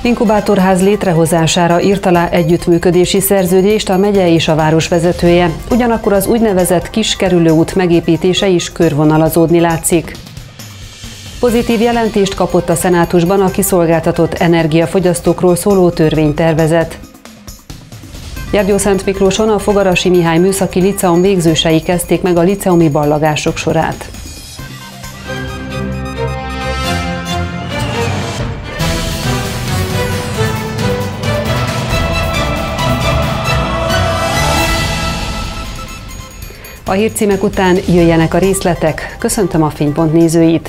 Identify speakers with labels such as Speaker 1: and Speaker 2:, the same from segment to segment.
Speaker 1: Inkubátorház létrehozására írt alá együttműködési szerződést a megye és a város vezetője. Ugyanakkor az úgynevezett kiskerülőút megépítése is körvonalazódni látszik. Pozitív jelentést kapott a Szenátusban a kiszolgáltatott energiafogyasztókról szóló törvénytervezet. Gyergyószentmiklóson a Fogarasi Mihály Műszaki Liceum végzősei kezdték meg a liceumi ballagások sorát. A hírcímek után jöjjenek a részletek. Köszöntöm a Fénypont nézőit!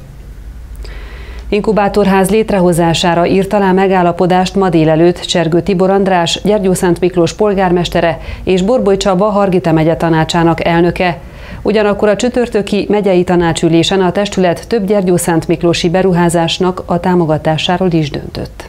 Speaker 1: Inkubátorház létrehozására írt alá megállapodást ma délelőtt Csergő Tibor András, Gyergyószentmiklós polgármestere és Borboly Csaba Hargita megye tanácsának elnöke. Ugyanakkor a csütörtöki megyei tanácsülésen a testület több gyergyószentmiklósi beruházásnak a támogatásáról is döntött.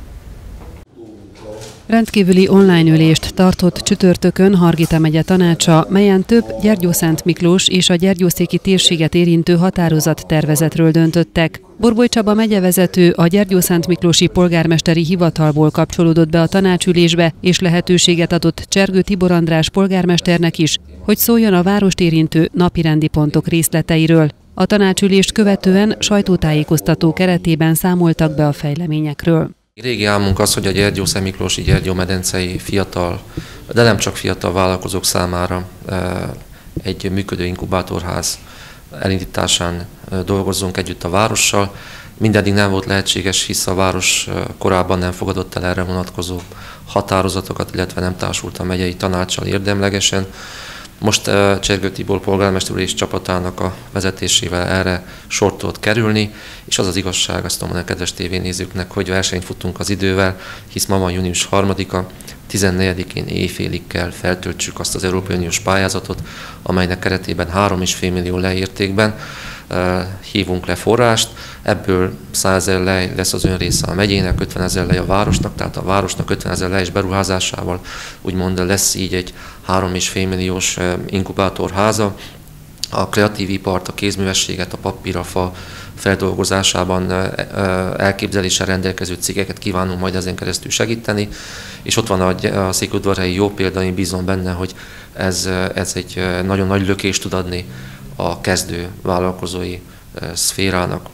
Speaker 1: Rendkívüli online ülést tartott csütörtökön Hargita megye tanácsa, melyen több Gyergyószentmiklós és a gyergyószéki térséget érintő határozattervezetről döntöttek. Borboly Csaba megyevezető a Gyergyószentmiklósi polgármesteri hivatalból kapcsolódott be a tanácsülésbe, és lehetőséget adott Csergő Tibor András polgármesternek is, hogy szóljon a várost érintő napirendi pontok részleteiről. A tanácsülést követően sajtótájékoztató keretében számoltak be a fejleményekről.
Speaker 2: Régi álmunk az, hogy a gyergyószentmiklósi, gyergyómedencei fiatal, de nem csak fiatal vállalkozók számára egy működő inkubátorház elindításán dolgozzunk együtt a várossal. Mindeddig nem volt lehetséges, hisz a város korábban nem fogadott el erre vonatkozó határozatokat, illetve nem társult a megyei tanácssal érdemlegesen. Most Csergő Tibor polgármester és csapatának a vezetésével erre sort tudott kerülni, és az az igazság, azt mondom a kedves tévénézőknek, hogy versenyt futunk az idővel, hisz ma van június 3-a, 14-én éjfélig kell feltöltsük azt az Európai Uniós pályázatot, amelynek keretében 3,5 millió leértékben hívunk le forrást, ebből 100 000 lej lesz az önrésze a megyének, 50 000 lej a városnak, tehát a városnak 50 000 lejs beruházásával úgymond lesz így egy 3,5 milliós inkubátorháza. A kreatív ipart, a kézművességet, a papír, a fa feldolgozásában elképzeléssel rendelkező cégeket kívánunk majd ezen keresztül segíteni, és ott van a székelyudvarhelyi jó példa, én bízom benne, hogy ez egy nagyon nagy lökést tud adni a kezdő vállalkozói szférának.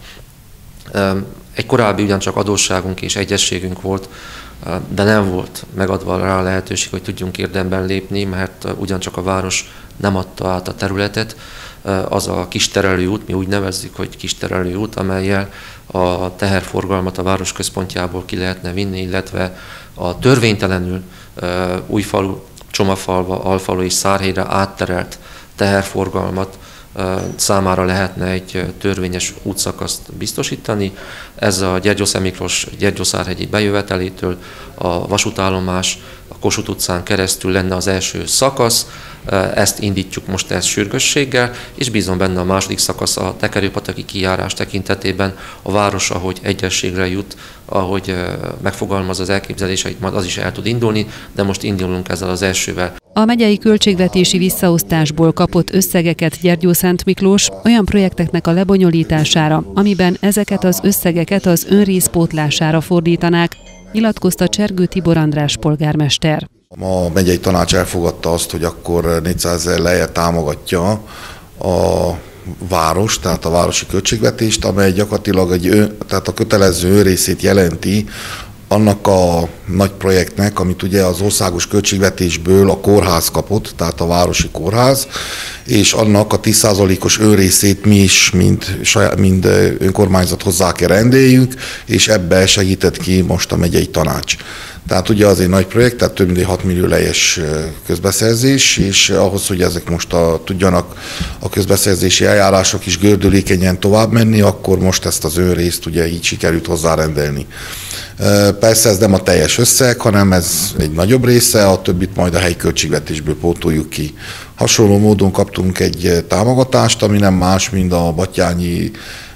Speaker 2: Egy korábbi ugyancsak adósságunk és egyességünk volt, de nem volt megadva rá a lehetőség, hogy tudjunk érdemben lépni, mert ugyancsak a város nem adta át a területet. Az a kisterelőút, mi úgy nevezzük, hogy kisterelőút, amellyel a teherforgalmat a város központjából ki lehetne vinni, illetve a törvénytelenül Újfalu, Csomafalva, Alfalu és Szárhéjra átterelt teherforgalmat számára lehetne egy törvényes útszakaszt biztosítani. Ez a Gyergyószentmiklós Gyergyószárhegyi bejövetelétől a vasútállomás a Kossuth utcán keresztül lenne az első szakasz. Ezt indítjuk most sürgősséggel, és bízom benne a második szakasz a tekerőpataki kijárás tekintetében a város, ahogy egyességre jut, ahogy megfogalmaz az elképzeléseit, majd az is el tud indulni, de most indulunk ezzel az elsővel.
Speaker 1: A megyei költségvetési visszaosztásból kapott összegeket Gyergyószentmiklós olyan projekteknek a lebonyolítására, amiben ezeket az összegeket az önrészpótlására fordítanák, nyilatkozta Csergő Tibor András polgármester.
Speaker 3: A megyei tanács elfogadta azt, hogy akkor 400 000 lejjel támogatja a város, tehát a városi költségvetést, amely gyakorlatilag tehát a kötelező önrészét jelenti annak a nagy projektnek, amit ugye az országos költségvetésből a kórház kapott, tehát a városi kórház, és annak a 10%-os önrészét mi is, mind önkormányzat hozzá kell rendeljünk, és ebbe segített ki most a megyei tanács. Tehát ugye az egy nagy projekt, tehát több mint 6 millió lejes közbeszerzés, és ahhoz, hogy ezek most tudjanak a közbeszerzési eljárások is gördülékenyen tovább menni, akkor most ezt az önrészt ugye így sikerült hozzárendelni. Persze ez nem a teljes összeg, hanem ez egy nagyobb része, a többit majd a helyi költségvetésből pótoljuk ki. Hasonló módon kaptunk egy támogatást, ami nem más, mint a Batthyányi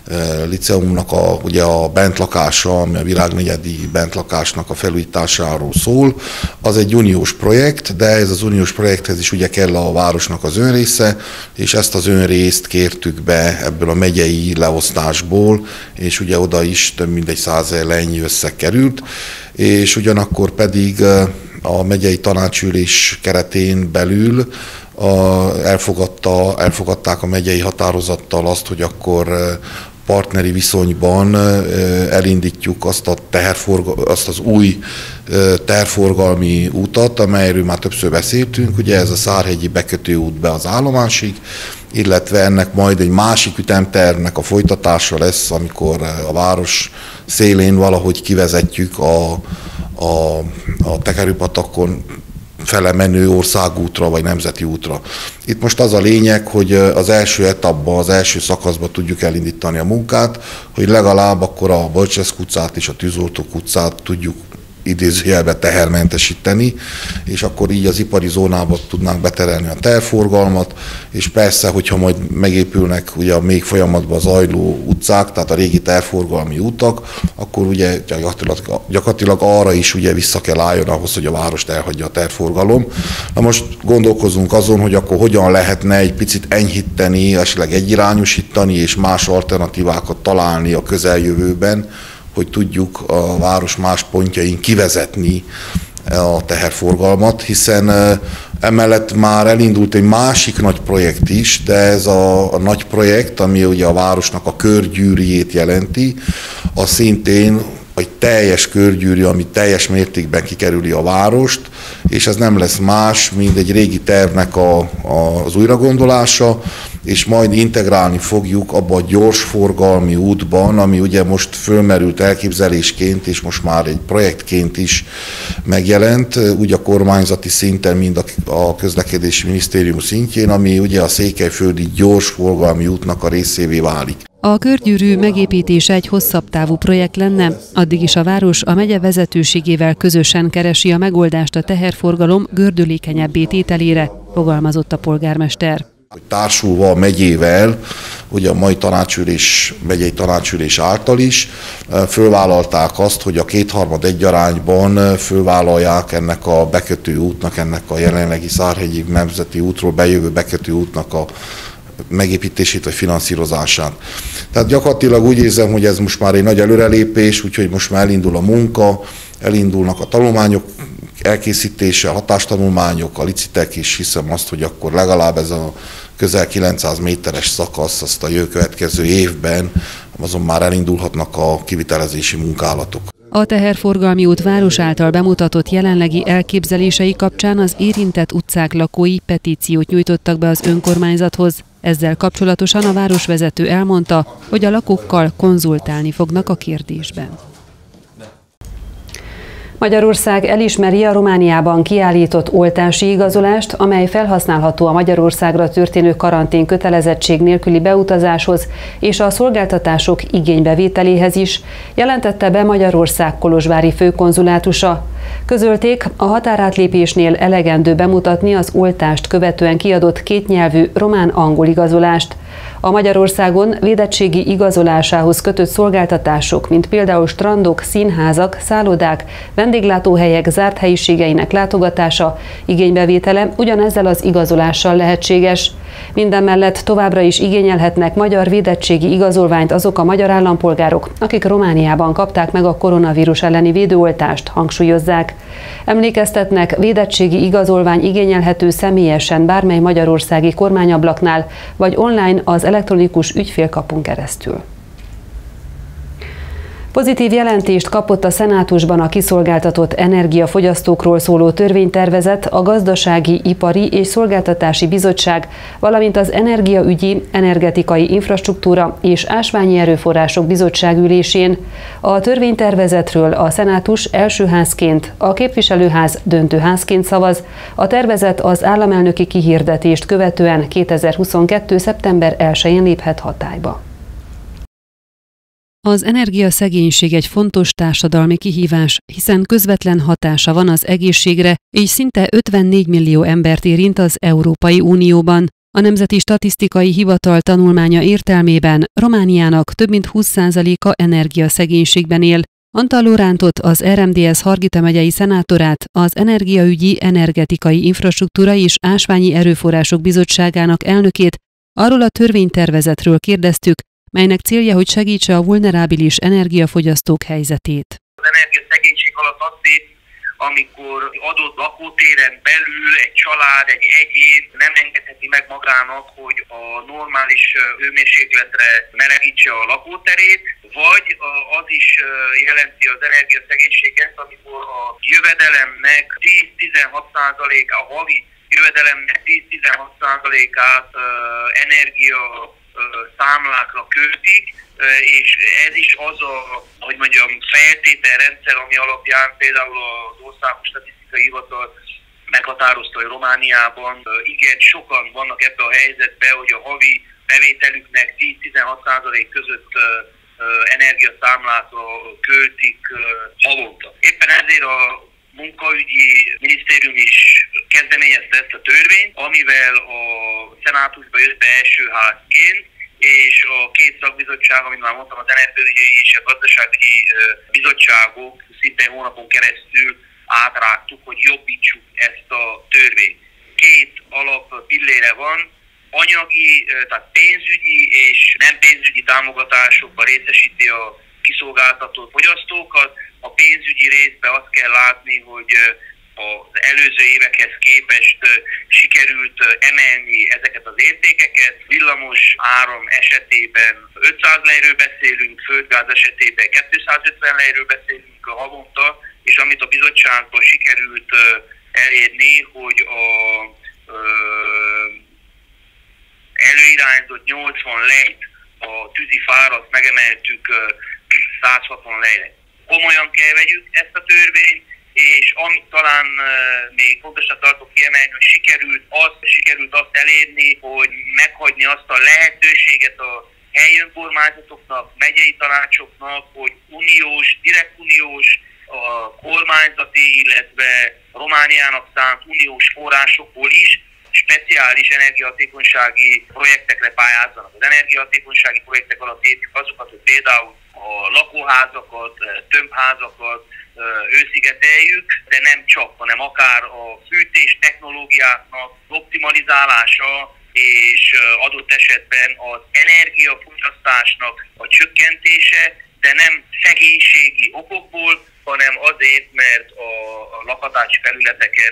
Speaker 3: liceumnak ugye a bentlakása, ami a Virágnegyedi bentlakásnak a felújításáról szól. Az egy uniós projekt, de ez az uniós projekthez is ugye kell a városnak az önrésze, és ezt az önrészt kértük be ebből a megyei leosztásból, és ugye oda is több mint egy 100 000 összeg került, és ugyanakkor pedig a megyei tanácsülés keretén belül elfogadták a megyei határozattal azt, hogy akkor partneri viszonyban elindítjuk azt az új tervforgalmi útat, amelyről már többször beszéltünk, ugye ez a Szárhegyi bekötő út be az állomásig, illetve ennek majd egy másik ütemtervnek a folytatása lesz, amikor a város szélén valahogy kivezetjük a tekerőpatakon fele menő országútra vagy nemzeti útra. Itt most az a lényeg, hogy az első etapban, az első szakaszban tudjuk elindítani a munkát, hogy legalább akkor a Bolcseszk utcát és a Tűzoltók utcát tudjuk idézőjelbe tehermentesíteni, és akkor így az ipari zónába tudnánk beterelni a tervforgalmat, és persze, hogyha majd megépülnek ugye a még folyamatban zajló utcák, tehát a régi tervforgalmi utak, akkor ugye gyakorlatilag arra is ugye vissza kell álljon ahhoz, hogy a várost elhagyja a tervforgalom. Na most gondolkozunk azon, hogy akkor hogyan lehetne egy picit enyhíteni, esetleg egyirányosítani és más alternatívákat találni a közeljövőben, hogy tudjuk a város más pontjain kivezetni a teherforgalmat, hiszen emellett már elindult egy másik nagy projekt is, de ez a nagy projekt, ami ugye a városnak a körgyűrűjét jelenti, az szintén egy teljes körgyűrű, ami teljes mértékben kikerüli a várost, és ez nem lesz más, mint egy régi tervnek az újragondolása, és majd integrálni fogjuk abba a gyorsforgalmi útban, ami ugye most fölmerült elképzelésként, és most már egy projektként is megjelent, úgy a kormányzati szinten, mind a közlekedési minisztérium szintjén, ami ugye a székelyföldi gyorsforgalmi útnak a részévé válik.
Speaker 1: A körgyűrű megépítése egy hosszabb távú projekt lenne, addig is a város a megye vezetőségével közösen keresi a megoldást a teherforgalom gördülékenyebbé tételére, fogalmazott a polgármester.
Speaker 3: Társulva a megyével, ugye a mai megyei tanácsülés által is fölvállalták azt, hogy a 2/3 arányban fölvállalják ennek a bekötő útnak, ennek a jelenlegi Szárhegyi nemzeti útról bejövő bekötő útnak a megépítését vagy finanszírozását. Tehát gyakorlatilag úgy érzem, hogy ez most már egy nagy előrelépés, úgyhogy most már elindul a munka, elindulnak a tanulmányok elkészítése, a hatástanulmányok, a licitek, és hiszem azt, hogy akkor legalább ez a közel 900 méteres szakasz, azt a következő évben azon már elindulhatnak a kivitelezési munkálatok.
Speaker 1: A teherforgalmi út város által bemutatott jelenlegi elképzelései kapcsán az érintett utcák lakói petíciót nyújtottak be az önkormányzathoz. Ezzel kapcsolatosan a városvezető elmondta, hogy a lakókkal konzultálni fognak a kérdésben. Magyarország elismeri a Romániában kiállított oltási igazolást, amely felhasználható a Magyarországra történő karantén kötelezettség nélküli beutazáshoz és a szolgáltatások igénybevételéhez is, jelentette be Magyarország kolozsvári főkonzulátusa. Közölték, a határátlépésnél elegendő bemutatni az oltást követően kiadott kétnyelvű román-angol igazolást. A Magyarországon védettségi igazolásához kötött szolgáltatások, mint például strandok, színházak, szállodák, vendéglátóhelyek zárt helyiségeinek látogatása, igénybevétele ugyanezzel az igazolással lehetséges. Mindemellett továbbra is igényelhetnek magyar védettségi igazolványt azok a magyar állampolgárok, akik Romániában kapták meg a koronavírus elleni védőoltást, hangsúlyozzák. Emlékeztetnek, védettségi igazolvány igényelhető személyesen bármely magyarországi kormányablaknál, vagy online az elektronikus ügyfélkapun keresztül. Pozitív jelentést kapott a Szenátusban a kiszolgáltatott energiafogyasztókról szóló törvénytervezet, a Gazdasági, Ipari és Szolgáltatási Bizottság, valamint az Energiaügyi, Energetikai Infrastruktúra és Ásványi Erőforrások Bizottság ülésén. A törvénytervezetről a Szenátus elsőházként, a Képviselőház döntőházként szavaz, a tervezet az államelnöki kihirdetést követően 2022. szeptember 1-én léphet hatályba. Az energiaszegénység egy fontos társadalmi kihívás, hiszen közvetlen hatása van az egészségre, és szinte 54 millió embert érint az Európai Unióban. A Nemzeti Statisztikai Hivatal tanulmánya értelmében Romániának több mint 20%-a energiaszegénységben él. Antal Lorántot, az RMDSZ Hargita megyei szenátorát, az Energiaügyi, Energetikai Infrastruktúra és Ásványi Erőforrások Bizottságának elnökét arról a törvénytervezetről kérdeztük, melynek célja, hogy segítse a vulnerábilis energiafogyasztók helyzetét.
Speaker 4: Az energiaszegénység alatt azt ért, amikor adott lakótéren belül egy család, egy egyén nem engedheti meg magának, hogy a normális hőmérsékletre melegítse a lakóterét, vagy az is jelenti az energiaszegénységet, amikor a jövedelemnek 10-16%, a havi jövedelemnek 10-16%-át energia számlákra költik, és ez is az a, hogy mondjam, feltételrendszer, ami alapján például az Országos Statisztikai Hivatal meghatározta, hogy Romániában igen sokan vannak ebbe a helyzetbe, hogy a havi bevételüknek 10-16% között energiaszámlákra költik havonta. Éppen ezért a munkaügyi minisztérium is kezdeményezte ezt a törvényt, amivel a szenátusba jött be első házként, és a két szakbizottság, amit már mondtam, az energiaügyi és a gazdaságügyi bizottságok szinte hónapon keresztül átrágtuk, hogy jobbítsuk ezt a törvényt. Két alap pillére van, anyagi, tehát pénzügyi és nem pénzügyi támogatásokban részesíti a kiszolgáltatott fogyasztókat. A pénzügyi részben azt kell látni, hogy az előző évekhez képest sikerült emelni ezeket az értékeket. Villamos áram esetében 500 lejről beszélünk, földgáz esetében 250 lejről beszélünk havonta, és amit a bizottságban sikerült elérni, hogy a előirányzott 80 lejt a tűzifárat megemeltük 160 lejre. Komolyan kell vegyük ezt a törvényt, és amit talán még fontosan tartok kiemelni, hogy sikerült azt elérni, hogy meghagyni azt a lehetőséget a helyi önkormányzatoknak, megyei tanácsoknak, hogy direkt uniós, a kormányzati, illetve Romániának szánt uniós forrásokból is speciális energiahatékonysági projektekre pályázzanak. Az energiahatékonysági projektek alatt értjük azokat, hogy például a lakóházakat, tömbházakat hőszigeteljük, de nem csak, hanem akár a fűtés technológiáknak optimalizálása és adott esetben az energiafogyasztásnak a csökkentése, de nem szegénységi okokból, hanem azért, mert a lakhatási felületeken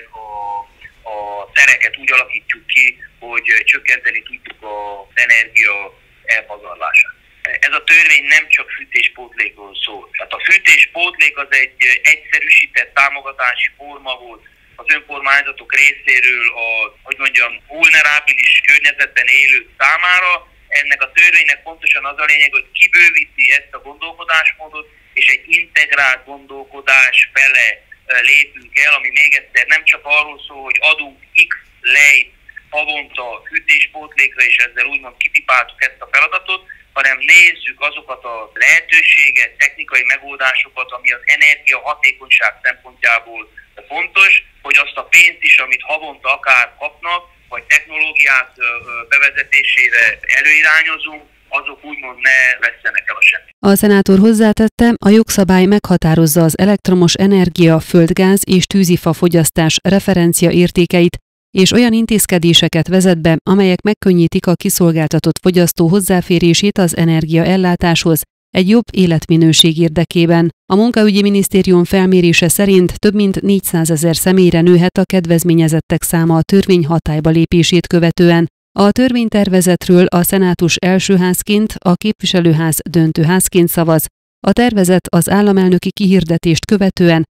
Speaker 4: a tereket úgy alakítjuk ki, hogy csökkenteni tudjuk az energia elpazarlását. Ez a törvény nem csak fűtéspótlékról szól. Tehát a fűtéspótlék az egy egyszerűsített támogatási forma volt az önkormányzatok részéről a, hogy mondjam, vulnerábilis környezetben élők számára. Ennek a törvénynek pontosan az a lényeg, hogy kibővíti ezt a gondolkodásmódot, és egy integrált gondolkodás fele lépünk el, ami még egyszer nem csak arról szól, hogy adunk X lejt havonta fűtéspótlékra, és ezzel úgymond kipipáltuk ezt a feladatot, hanem nézzük azokat a lehetőséget, technikai megoldásokat, ami az energiahatékonyság szempontjából fontos, hogy azt a pénzt is, amit havonta akár kapnak, vagy technológiák bevezetésére előirányozunk, azok úgymond ne vesszenek el a semmi.
Speaker 1: A szenátor hozzátette, a jogszabály meghatározza az elektromos energia, földgáz és tűzifa fogyasztás referencia értékeit, és olyan intézkedéseket vezet be, amelyek megkönnyítik a kiszolgáltatott fogyasztó hozzáférését az energiaellátáshoz egy jobb életminőség érdekében. A Munkaügyi Minisztérium felmérése szerint több mint 400 000 személyre nőhet a kedvezményezettek száma a törvény hatályba lépését követően. A törvénytervezetről a szenátus elsőházként, a képviselőház döntőházként szavaz. A tervezet az államelnöki kihirdetést követően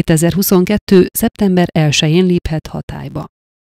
Speaker 1: 2022. szeptember 1-én léphet hatályba.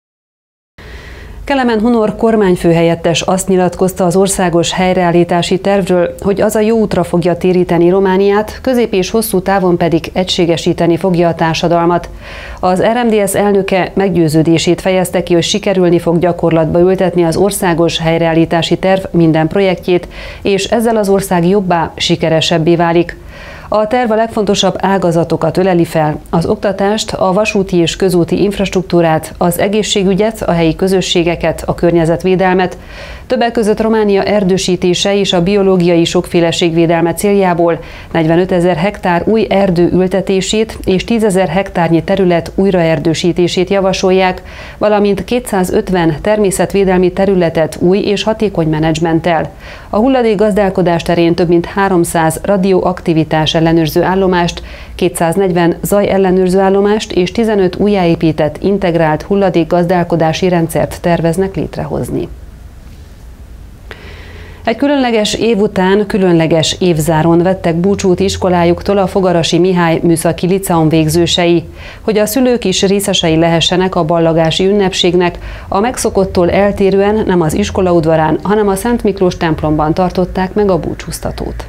Speaker 1: Kelemen Hunor kormányfőhelyettes azt nyilatkozta az országos helyreállítási tervről, hogy az a jó útra fogja téríteni Romániát, közép és hosszú távon pedig egységesíteni fogja a társadalmat. Az RMDSZ elnöke meggyőződését fejezte ki, hogy sikerülni fog gyakorlatba ültetni az országos helyreállítási terv minden projektjét, és ezzel az ország jobbá, sikeresebbé válik. A terv a legfontosabb ágazatokat öleli fel: az oktatást, a vasúti és közúti infrastruktúrát, az egészségügyet, a helyi közösségeket, a környezetvédelmet, többek között Románia erdősítése és a biológiai sokféleség védelme céljából 45 000 hektár új erdő ültetését és 10 000 hektárnyi terület újraerdősítését javasolják, valamint 250 természetvédelmi területet új és hatékony menedzsmenttel. A hulladékgazdálkodás terén több mint 300 radioaktivitás ellenőrző állomást, 240 zaj ellenőrző állomást és 15 újjáépített integrált hulladékgazdálkodási rendszert terveznek létrehozni. Egy különleges év után különleges évzáron vettek búcsút iskolájuktól a Fogarasi Mihály Műszaki Liceum végzősei. Hogy a szülők is részesei lehessenek a ballagási ünnepségnek, a megszokottól eltérően nem az iskola udvarán, hanem a Szent Miklós templomban tartották meg a búcsúztatót.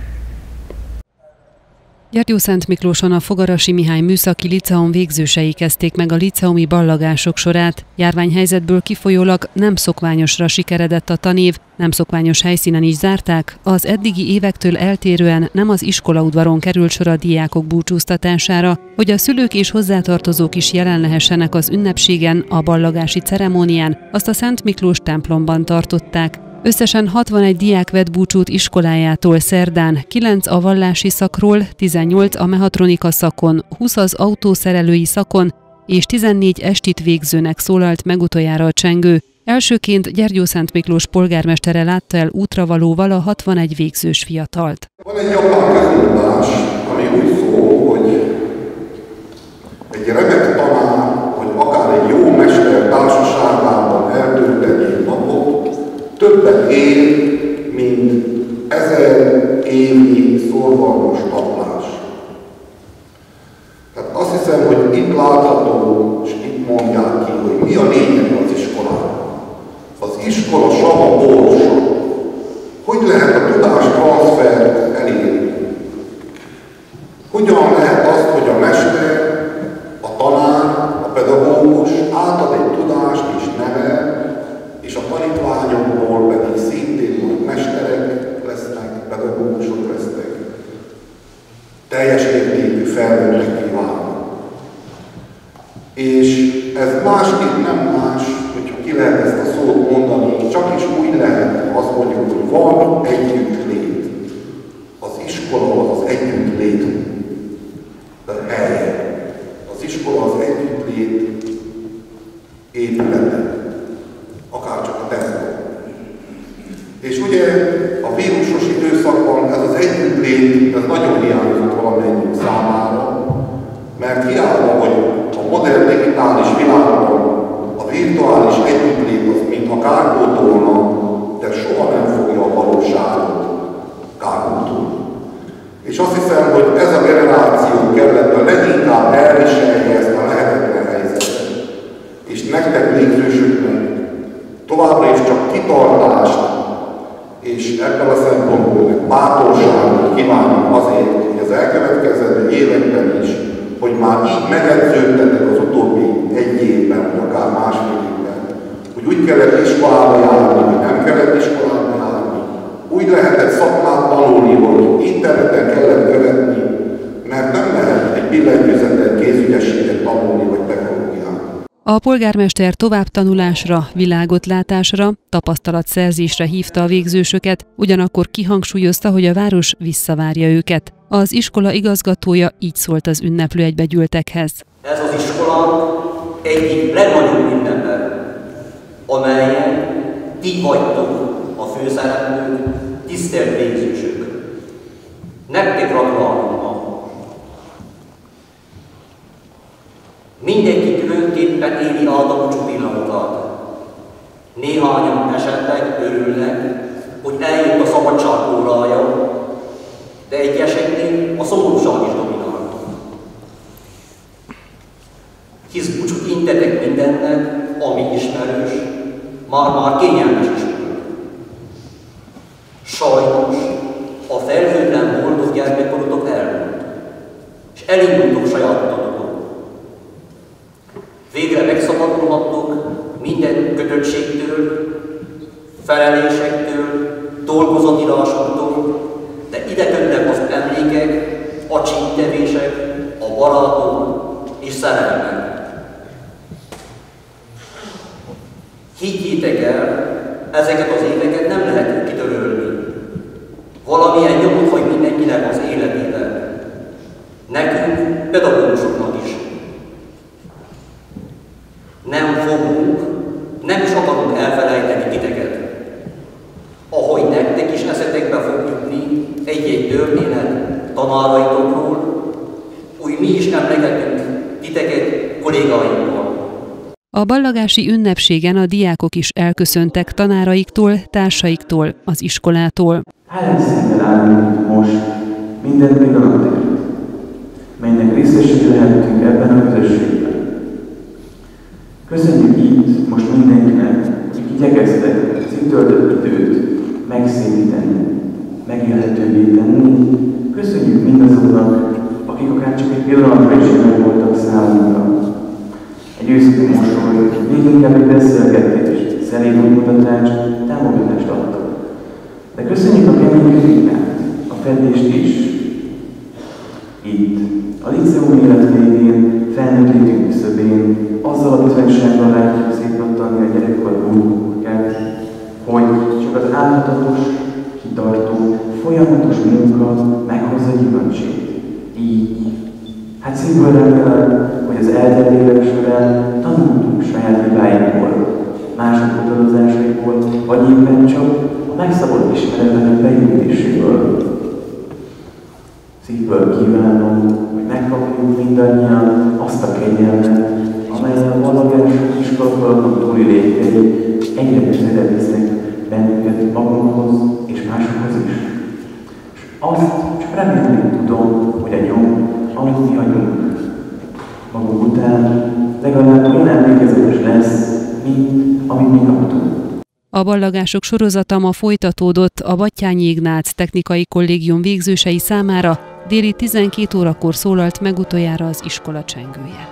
Speaker 1: Gyergyószentmiklóson a Fogarasi Mihály Műszaki Liceum végzősei kezdték meg a liceumi ballagások sorát. Járványhelyzetből kifolyólag nem szokványosra sikeredett a tanév, nem szokványos helyszínen is zárták, az eddigi évektől eltérően nem az iskolaudvaron került sor a diákok búcsúztatására, hogy a szülők és hozzátartozók is jelen lehessenek az ünnepségen, a ballagási ceremónián, azt a Szent Miklós templomban tartották. Összesen 61 diák vett búcsút iskolájától szerdán, 9 a vallási szakról, 18 a mehatronika szakon, 20 az autószerelői szakon, és 14 estit végzőnek szólalt meg utoljára a csengő. Elsőként Gyergyószentmiklós polgármestere látta el útravalóval a 61 végzős fiatalt.
Speaker 3: Van egy japán közmondás, ami úgy szól, hogy egy remek tanár, vagy akár egy jó mester társaságában eltölteni napot, többet ér, mint 1000 évnyi szorgalmas taplás. Tehát azt hiszem, hogy itt látható, és itt mondják ki, hogy mi a lényeg az iskolában. Az iskola sava borsa. Hogy lehet a tudástranszfert elérni? Hogyan lehet azt, hogy a mester, a tanár, a pedagógus átad egy tudást és nevel, és a tanítványokból pedig szintén majd mesterek lesznek, pedagógusok lesznek, teljes értékű felnőttek válnak. És ez másképp nem más, hogyha ki lehet ezt a szót mondani, csak is úgy lehet azt mondjuk, hogy van együttlét. Az iskola az együttlét helye. Az iskola az együttlét épülete. Akárcsak a templom. És ugye a vírusos időszakban ez az együttlét, ez nagyon hiányzott valamennyi számára, mert hiába, hogy a modern digitális világban a virtuális együttlét az mintha kárpótolna, de soha nem fogja a valóságot kárpótolni. És azt hiszem, hogy ez a generáció kellett a leginkább elviselni ezt a lehetetlen helyzetet. És nektek végzősöknek továbbra is csak kitartást, és ebből a szempontból bátorságot kívánok azért, hogy az elkövetkező években is, hogy már így megedződtetek az utóbbi egy évben, vagy akár másfél évben, hogy úgy kellett iskolába járni, vagy nem kellett iskolába járni, úgy lehetett szakmát tanulni, hogy interneten kellett követni, mert nem lehet egy billentyűzeten kézügyességet tanulni, vagy technológiát.
Speaker 1: A polgármester továbbtanulásra, világotlátásra, tapasztalatszerzésre hívta a végzősöket, ugyanakkor kihangsúlyozta, hogy a város visszavárja őket. Az iskola igazgatója így szólt az ünneplő egybegyűltekhez.
Speaker 5: Ez az iskola egyik legnagyobb ünnepe, amelyen ti vagytok a főszereplők, tisztelt végzősök. Nektek gratulálunk ma. Mindenki különképpen éli át a búcsú pillanatát. Néhányan esetleg örülnek, hogy eljött a szabadság órája, de egyeseknél a szomorúság is dominál. Hisz búcsút intetek mindennek, ami ismerős, már-már kényelmes is volt. Sajnos a felhőtlen boldog gyermekkorotok elmúlt, és elindultok saját utatokon. Végre megszabadulhattok minden kötöttségtől, felelésektől, dolgozatirásoktól, de ide kötnek az emlékek, a csík ismerősek, a barátok és szerelmek. Higgyétek el, ezeket az éveket nem lehet kitörölni. Valamilyen nyomot hagy mindenkinek az életében. Nekünk, pedagógusoknak is. Nem fogunk, nem is akarunk elfelejteni titeket. Ahogy nektek is eszetekbe fog jutni egy-egy történet tanáraitokról, úgy mi is emlegetünk titeket kollégáinkkal.
Speaker 1: A ballagási ünnepségen a diákok is elköszöntek tanáraiktól, társaiktól, az iskolától.
Speaker 6: Hálás szívvel állunk most minden pillanatért, melynek részesei lehetünk ebben a közösségben. Köszönjük itt most mindenkinek, akik igyekeztek az itt töltött időt megszépíteni, megélhetővé tenni. Köszönjük mindazoknak, akik akár csak egy pillanatra is meg voltak számunkra. Egy őszinte mosoly, még inkább egy beszélgetést, szelíd útmutatást, támogatást adtak. De köszönjük a kemény kritikát, a fedést is. Itt, a liceum élet végén, felnőtt létünk küszöbén, azzal a bizonysággal látjuk szétpattani a gyerekkor munkáját, hogy csak az álhatatos, kitartó, folyamatos munka meghozza gyümölcsét. Így. Hát szívből remélem, hogy az eltelt évek során tanultunk saját hibáinkból, mások utolozásaiból, vagy éppen csak a megszabott ismeretlenek beépítéséből. Szívből kívánom, hogy megkapjuk mindannyian azt a kegyelmet, amely a valagások iskolaton túli létei egyre közelebb visznek bennünket magunkhoz és másokhoz is. És azt csak remélni tudom, hogy a nyom, amit mi hagyunk magunk után, legalább olyan emlékezetes lesz, mint amit mi kaptunk.
Speaker 1: A ballagások sorozata ma folytatódott a Batthyány Ignác Technikai Kollégium végzősei számára, déli 12 órakor szólalt meg utoljára az iskola csengője.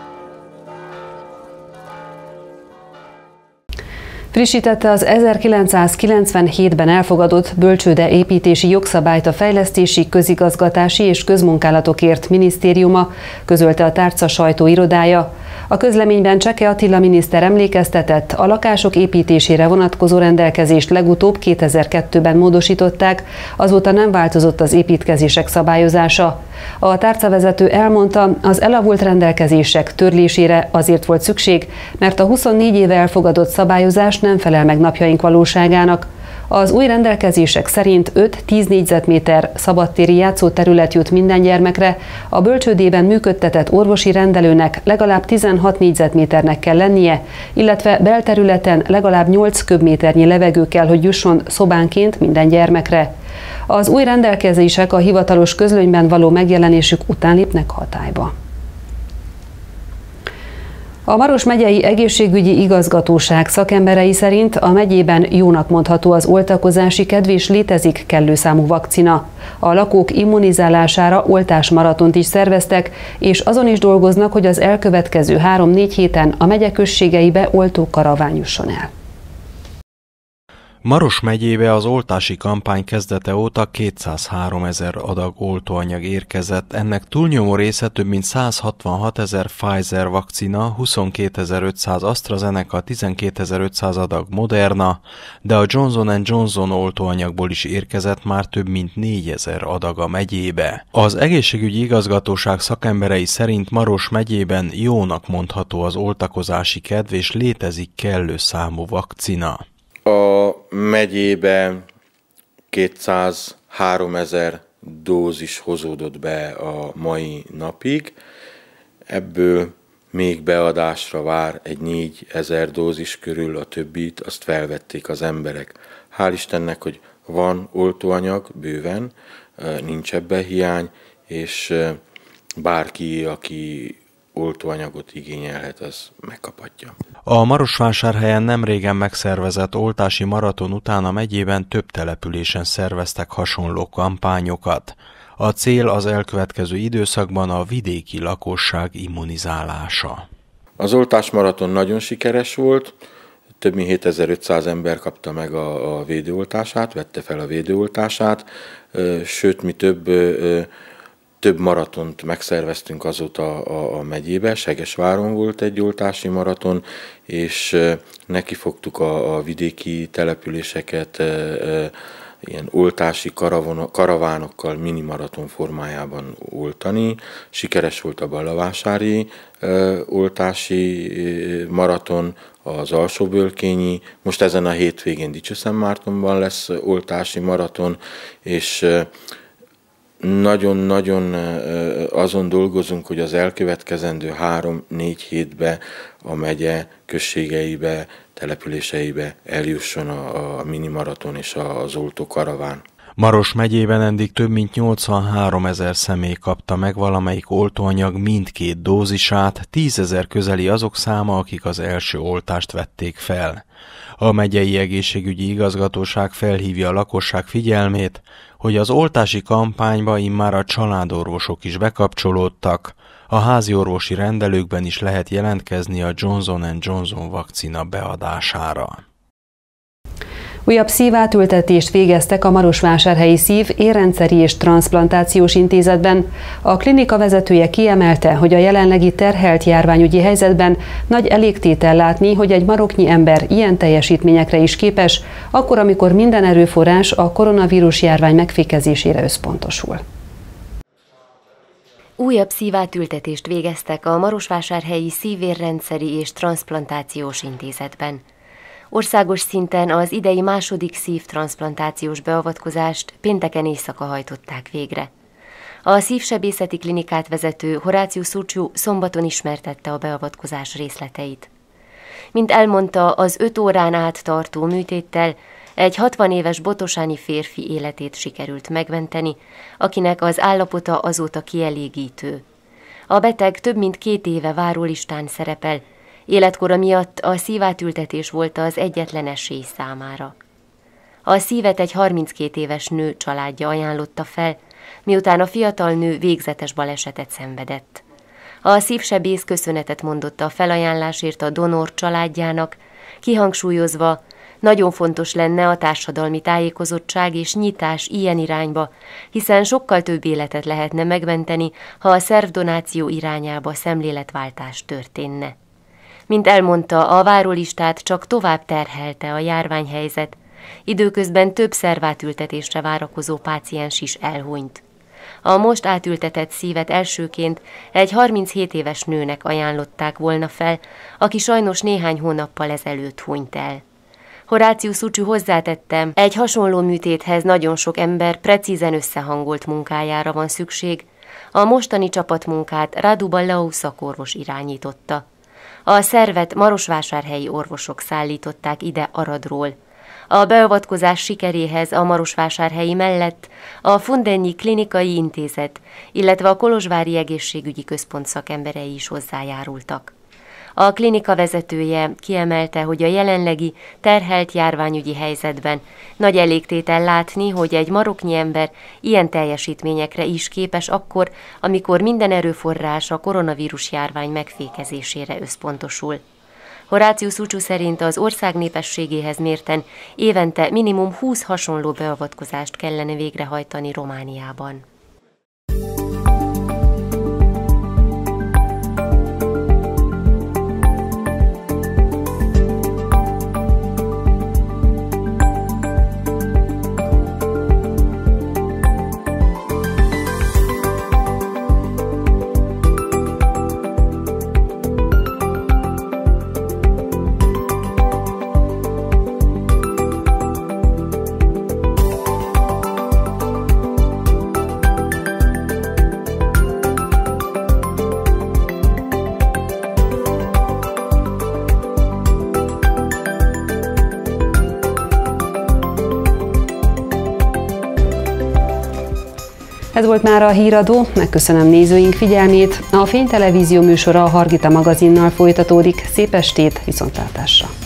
Speaker 1: Frissítette az 1997-ben elfogadott bölcsőde építési jogszabályt a Fejlesztési, Közigazgatási és Közmunkálatokért minisztériuma, közölte a tárca sajtóirodája. A közleményben Cseke Attila miniszter emlékeztetett, a lakások építésére vonatkozó rendelkezést legutóbb 2002-ben módosították, azóta nem változott az építkezések szabályozása. A tárcavezető elmondta, az elavult rendelkezések törlésére azért volt szükség, mert a 24 éve elfogadott szabályozás nem felel meg napjaink valóságának. Az új rendelkezések szerint 5-10 négyzetméter szabadtéri játszóterület jut minden gyermekre, a bölcsődében működtetett orvosi rendelőnek legalább 16 négyzetméternek kell lennie, illetve belterületen legalább 8 köbméternyi levegő kell, hogy jusson szobánként minden gyermekre. Az új rendelkezések a hivatalos közlönyben való megjelenésük után lépnek hatályba. A Maros megyei egészségügyi igazgatóság szakemberei szerint a megyében jónak mondható az oltakozási kedv, és létezik kellő számú vakcina. A lakók immunizálására oltásmaratont is szerveztek, és azon is dolgoznak, hogy az elkövetkező 3-4 héten a megye községeibe oltókaraván jusson el.
Speaker 7: Maros megyébe az oltási kampány kezdete óta 203 000 adag oltóanyag érkezett, ennek túlnyomó része több mint 166 000 Pfizer vakcina, 22 500 AstraZeneca, 12 500 adag Moderna, de a Johnson & Johnson oltóanyagból is érkezett már több mint 4000 adag a megyébe. Az egészségügyi igazgatóság szakemberei szerint Maros megyében jónak mondható az oltakozási kedv, és létezik kellő számú vakcina.
Speaker 8: A megyébe 203 000 dózis hozódott be a mai napig, ebből még beadásra vár egy 4000 dózis körül, a többit azt felvették az emberek. Hál' Istennek, hogy van oltóanyag bőven, nincs ebben hiány, és bárki, aki oltóanyagot igényelhet, az megkaphatja.
Speaker 7: A Marosvásárhelyen nemrégen megszervezett oltási maraton után a megyében több településen szerveztek hasonló kampányokat. A cél az elkövetkező időszakban a vidéki lakosság immunizálása.
Speaker 8: Az oltásmaraton nagyon sikeres volt, több mint 7500 ember kapta meg a védőoltását, vette fel a védőoltását, sőt, mi több több maratont megszerveztünk azóta a megyébe, Segesváron volt egy oltási maraton, és nekifogtuk a vidéki településeket ilyen oltási karavánokkal minimaraton formájában oltani. Sikeres volt a ballavásári oltási maraton, az Alsóbölkényi, most ezen a hétvégén Dicsőszentmártonban lesz oltási maraton, és nagyon-nagyon azon dolgozunk, hogy az elkövetkezendő 3-4 hétbe a megye községeibe, településeibe eljusson a minimaraton és az oltókaraván.
Speaker 7: Maros megyében eddig több mint 83 000 személy kapta meg valamelyik oltóanyag mindkét dózisát, 10 000 közeli azok száma, akik az első oltást vették fel. A megyei egészségügyi igazgatóság felhívja a lakosság figyelmét, hogy az oltási kampányba immár a családorvosok is bekapcsolódtak. A háziorvosi rendelőkben is lehet jelentkezni a Johnson & Johnson vakcina beadására.
Speaker 1: Újabb szívátültetést végeztek a Marosvásárhelyi Szív-, Érrendszeri és Transzplantációs Intézetben. A klinika vezetője kiemelte, hogy a jelenlegi terhelt járványügyi helyzetben nagy elégtétel látni, hogy egy maroknyi ember ilyen teljesítményekre is képes, akkor, amikor minden erőforrás a koronavírus járvány megfékezésére összpontosul.
Speaker 9: Újabb szívátültetést végeztek a Marosvásárhelyi Szív-, Érrendszeri és Transzplantációs Intézetben. Országos szinten az idei második szívtranszplantációs beavatkozást pénteken éjszaka hajtották végre. A szívsebészeti klinikát vezető Horáciu Szucsiu szombaton ismertette a beavatkozás részleteit. Mint elmondta, az 5 órán át tartó műtéttel egy 60 éves botosáni férfi életét sikerült megmenteni, akinek az állapota azóta kielégítő. A beteg több mint 2 éve várólistán szerepel, életkora miatt a szívátültetés volt az egyetlen esély számára. A szívet egy 32 éves nő családja ajánlotta fel, miután a fiatal nő végzetes balesetet szenvedett. A szívsebész köszönetet mondott a felajánlásért a donor családjának, kihangsúlyozva, nagyon fontos lenne a társadalmi tájékozottság és nyitás ilyen irányba, hiszen sokkal több életet lehetne megmenteni, ha a szervdonáció irányába szemléletváltás történne. Mint elmondta, a várólistát csak tovább terhelte a járványhelyzet, időközben több szervátültetésre várakozó páciens is elhunyt. A most átültetett szívet elsőként egy 37 éves nőnek ajánlották volna fel, aki sajnos néhány hónappal ezelőtt hunyt el. Horáciu Szucsiu hozzátette, egy hasonló műtéthez nagyon sok ember precízen összehangolt munkájára van szükség. A mostani csapatmunkát Radu Ballau szakorvos irányította. A szervet marosvásárhelyi orvosok szállították ide Aradról. A beavatkozás sikeréhez a Marosvásárhelyi mellett a Fundennyi Klinikai Intézet, illetve a Kolozsvári Egészségügyi Központ szakemberei is hozzájárultak. A klinika vezetője kiemelte, hogy a jelenlegi terhelt járványügyi helyzetben nagy elégtétel látni, hogy egy maroknyi ember ilyen teljesítményekre is képes akkor, amikor minden erőforrás a koronavírus járvány megfékezésére összpontosul. Horáciu Szucsiu szerint az ország népességéhez mérten évente minimum 20 hasonló beavatkozást kellene végrehajtani Romániában.
Speaker 1: Ez volt már a híradó, megköszönöm nézőink figyelmét. A Fénytelevízió műsora a Hargita magazinnal folytatódik. Szép estét, viszontlátásra!